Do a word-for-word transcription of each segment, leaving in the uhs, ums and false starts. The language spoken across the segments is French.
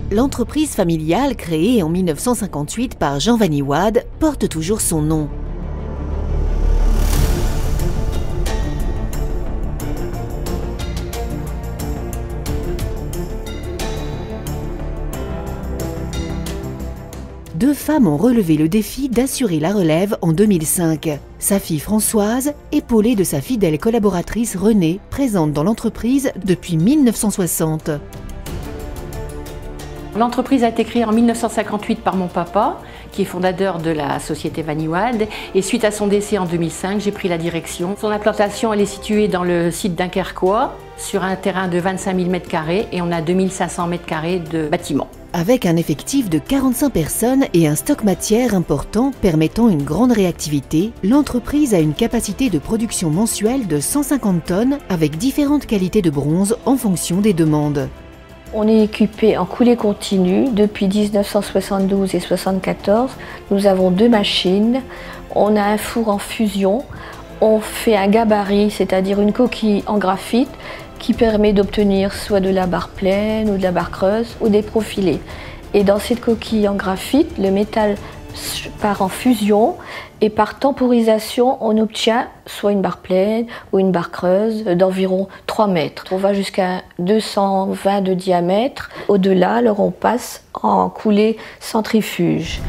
L'entreprise familiale créée en mille neuf cent cinquante-huit par Jean Vanniwade porte toujours son nom. Deux femmes ont relevé le défi d'assurer la relève en deux mille cinq. Sa fille Françoise, épaulée de sa fidèle collaboratrice Renée, présente dans l'entreprise depuis mille neuf cent soixante. L'entreprise a été créée en mille neuf cent cinquante-huit par mon papa, qui est fondateur de la société Vanniwade, et suite à son décès en deux mille cinq, j'ai pris la direction. Son implantation, elle est située dans le site d'Unkerquois, sur un terrain de vingt-cinq mille mètres carrés, et on a deux mille cinq cents mètres carrés de bâtiments. Avec un effectif de quarante-cinq personnes et un stock matière important permettant une grande réactivité, l'entreprise a une capacité de production mensuelle de cent cinquante tonnes avec différentes qualités de bronze en fonction des demandes. On est équipé en coulée continue depuis mille neuf cent soixante-douze et mille neuf cent soixante-quatorze. Nous avons deux machines, on a un four en fusion, on fait un gabarit, c'est-à-dire une coquille en graphite qui permet d'obtenir soit de la barre pleine ou de la barre creuse ou des profilés. Et dans cette coquille en graphite, le métal part en fusion et par temporisation, on obtient soit une barre pleine ou une barre creuse d'environ trois mètres. On va jusqu'à deux cent vingt de diamètre. Au-delà, alors on passe en coulée centrifuge.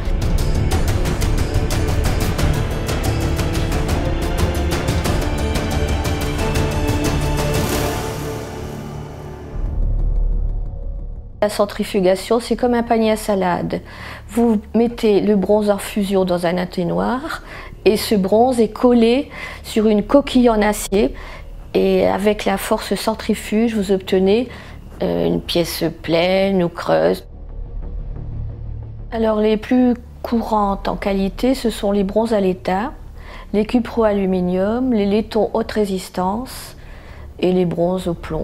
La centrifugation, c'est comme un panier à salade. Vous mettez le bronze en fusion dans un entonnoir et ce bronze est collé sur une coquille en acier et avec la force centrifuge, vous obtenez une pièce pleine ou creuse. Alors les plus courantes en qualité, ce sont les bronzes à l'étain, les cupro-aluminium, les laietons haute résistance et les bronzes au plomb.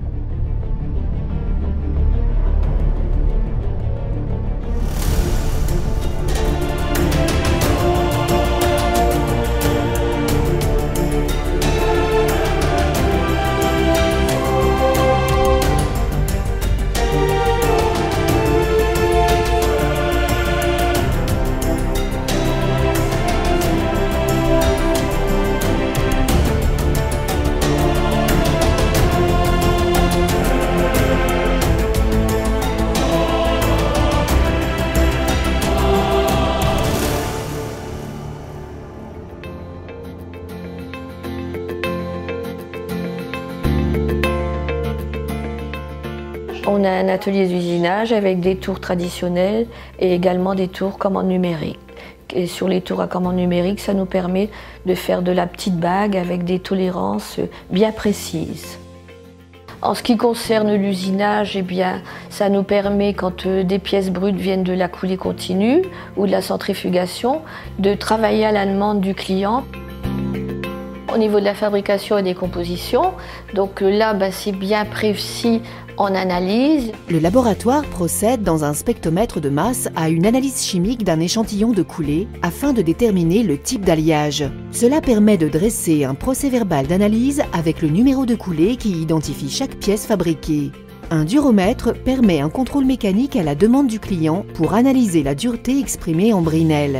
On a un atelier d'usinage avec des tours traditionnels et également des tours commande numérique. Et sur les tours à commande numérique, ça nous permet de faire de la petite bague avec des tolérances bien précises. En ce qui concerne l'usinage, eh bien, ça nous permet, quand des pièces brutes viennent de la coulée continue ou de la centrifugation, de travailler à la demande du client. Au niveau de la fabrication et des compositions, donc là, bah, c'est bien précis en analyse. Le laboratoire procède dans un spectromètre de masse à une analyse chimique d'un échantillon de coulée afin de déterminer le type d'alliage. Cela permet de dresser un procès-verbal d'analyse avec le numéro de coulée qui identifie chaque pièce fabriquée. Un duromètre permet un contrôle mécanique à la demande du client pour analyser la dureté exprimée en brinelles.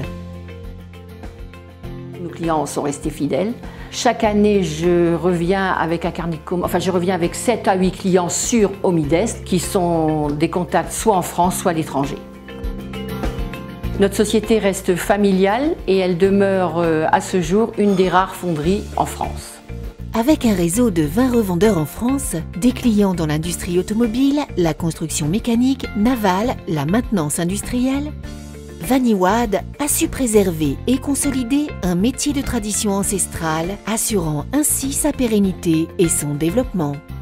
Nos clients sont restés fidèles. Chaque année, je reviens avec un carnet de commandes, enfin je reviens avec sept à huit clients sûrs au Midest qui sont des contacts soit en France, soit à l'étranger. Notre société reste familiale et elle demeure à ce jour une des rares fonderies en France. Avec un réseau de vingt revendeurs en France, des clients dans l'industrie automobile, la construction mécanique, navale, la maintenance industrielle, Vanniwade a su préserver et consolider un métier de tradition ancestrale, assurant ainsi sa pérennité et son développement.